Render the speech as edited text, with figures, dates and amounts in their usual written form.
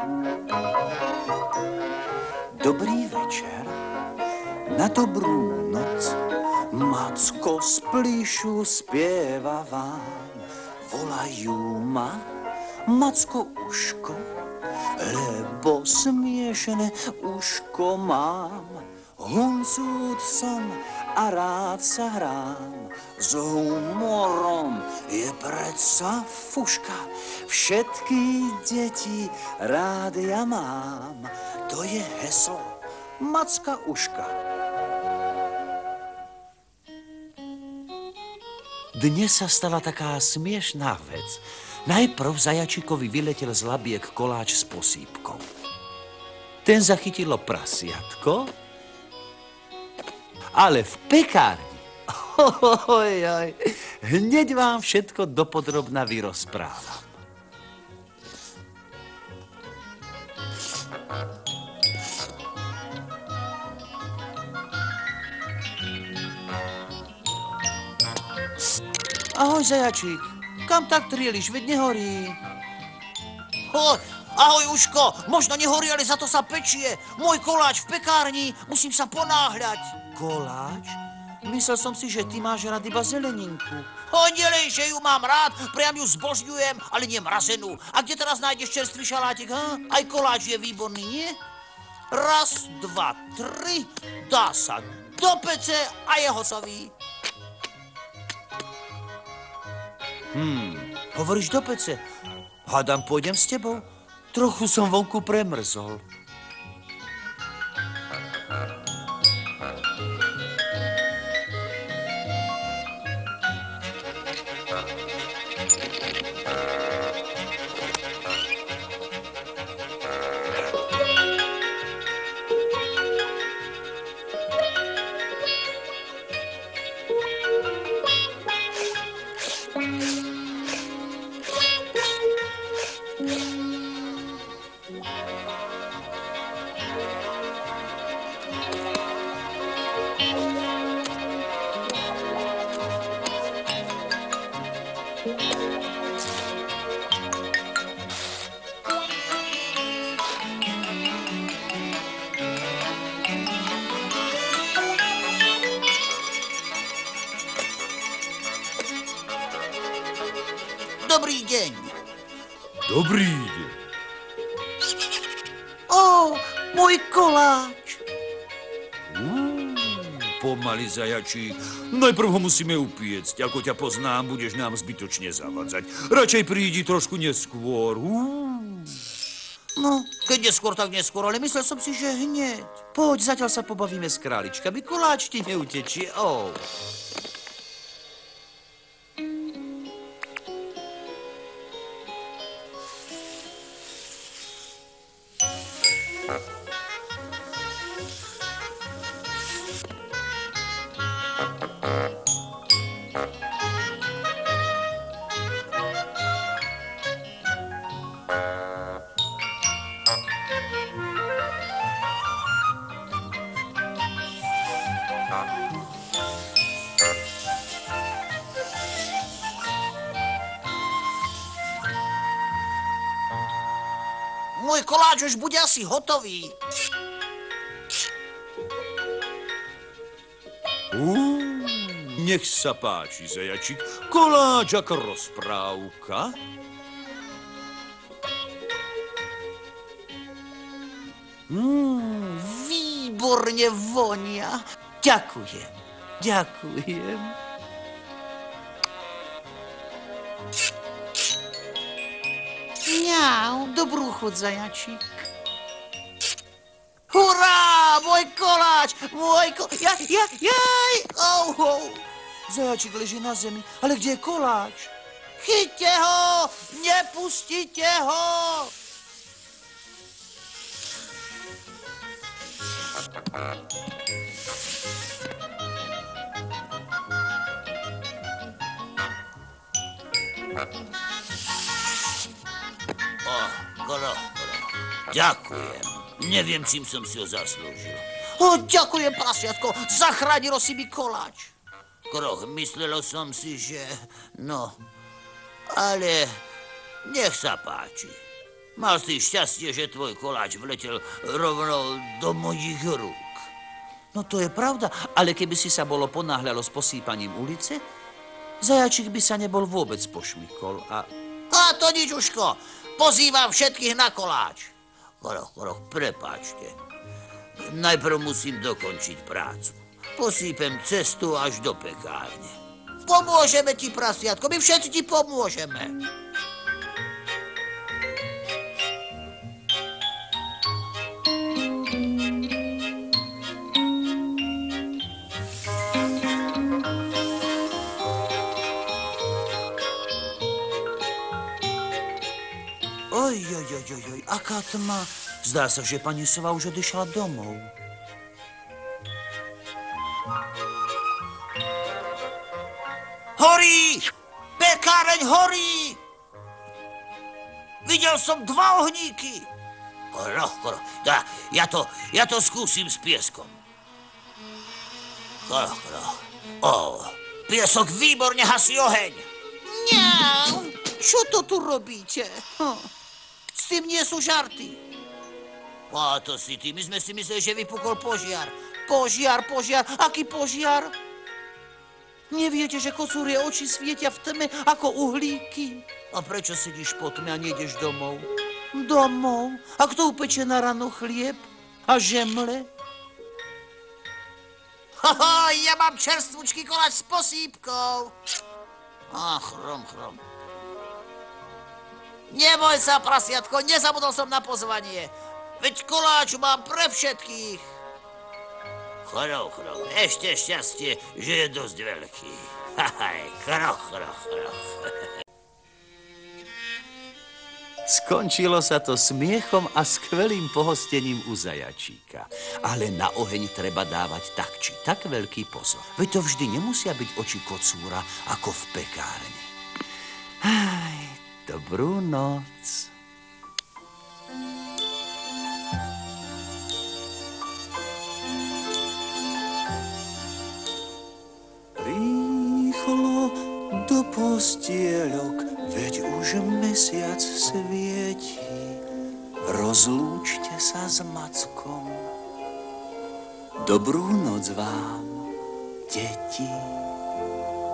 Dobrý večer, na dobrú noc, Macko z plíšu spieva vám. Volajú ma Macko uško, lebo smiešené uško mám. Huncút som a rád sa hrám, s humorom je predsa fuška. Všetky deti rád ja mám, to je heslo Macka uška. Dnes sa stala taká smiešná vec. Najprv zajačikovi vyletel z labiek koláč s posýpkou. Ten zachytilo prasiatko, ale v pekárni, hneď vám všetko dopodrobna vyrozprávam. Ahoj, zajačík. Kam tak trieliš, veď nehorí. Ahoj, Uško. Možno nehorí, ale za to sa pečie. Môj koláč v pekárni. Musím sa ponáhľať. Koláč? Myslel som si, že ty máš rád iba zeleninku. Nielen, že ju mám rád, priam ju zbožňujem, ale nie mrazenú. A kde teraz nájdeš čerstvý šalátik, ha? Aj koláč je výborný, nie? Raz, dva, tri, dá sa do pece a je hotový. Hovoríš do pece. Hádam, pôjdem s tebou? Trochu som vonku premrzol. Dobrý deň. Dobrý deň. Môj koláč. Pomaly, zajačík. Najprv ho musíme upiecť. Ako ťa poznám, budeš nám zbytočne zavadzať. Radšej prídi trošku neskôr. No, keď neskôr, tak neskôr, ale myslel som si, že hneď. Poď, zatiaľ sa pobavíme s králičkami. Koláč ti neutečie. Môj koláč už bude asi hotový. Nech sa páči, zajačík. Koláč ako rozprávka. Výborne vonia. Ďakujem. Ďakujem. Mňau, dobrú chuť, zajačík. Hurá, môj koláč, jaj, Zajačík leží na zemi, ale kde je koláč? Chyťte ho, nepustite ho. Ďakujem. Neviem, čím som si ho zaslúžil. Ďakujem, prasiatko. Zachránilo si mi koláč. Kroch, myslelo som si, že... No, ale nech sa páči. Mal si šťastie, že tvoj koláč vletel rovno do mojich rúk. No to je pravda, ale keby si sa bolo ponáhľalo s posýpaním ulice, zajačik by sa nebol vôbec pošmykol a... A to nič, Uško. Pozývam všetkých na koláč. Koroch, prepáčte. Najprv musím dokončiť prácu. Posýpem cestu až do pekárne. Pomôžeme ti, prasiatko, my všetci ti pomôžeme. Oj, aká tma. Zdá sa, že pani Sova už odišla domov. Horí! Pekáreň horí! Videl som 2 ohníky. Koroch, ja to skúsim s pieskom. Koroch. Piesok výborne hasí oheň. Mňau, čo to tu robíte? S tým nie sú žarty. A to si ty, my sme si mysleli, že vypukol požiar. Požiar, aký požiar? Neviete, že kocúrie oči svietia v tme ako uhlíky? A prečo sedíš po tme a nejdeš domov? Domov? A kto upečie na ráno chlieb a žemle? Ja mám čerstvúčky koláč s posýpkou. Chrom. Neboj sa, prasiatko, nezabudol som na pozvanie. Veď koláč mám pre všetkých. Choroch, ešte šťastie, že je dosť veľký. Choroch. Skončilo sa to smiechom a skvelým pohostením u zajačíka. Ale na oheň treba dávať tak či tak veľký pozor. Veď to vždy nemusia byť oči kocúra ako v pekárni. Dobrú noc. Rýchlo do postieľok, veď už mesiac svieti. Rozlúčte sa s Mackom. Dobrú noc vám, deti.